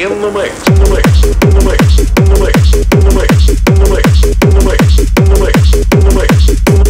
in the mix, in the mix, in the mix, in the mix, in the mix, in the mix, in the mix, in the mix, in the mix,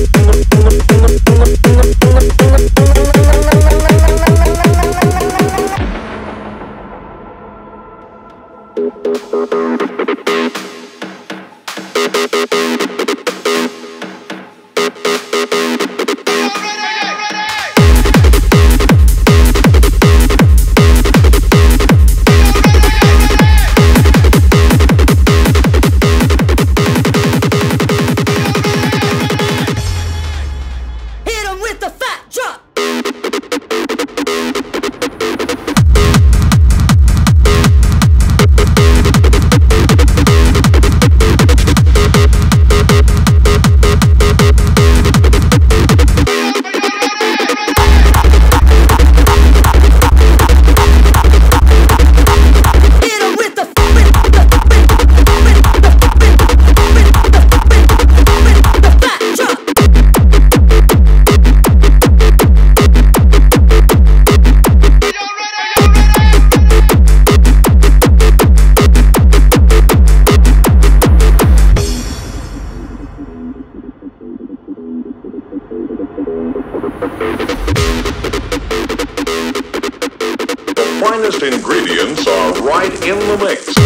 finest ingredients are right in the mix.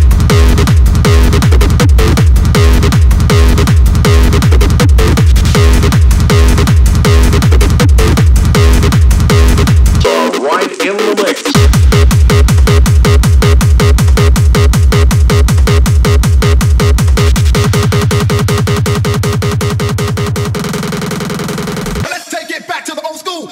Are right in the mix. Let's take it back to the old school.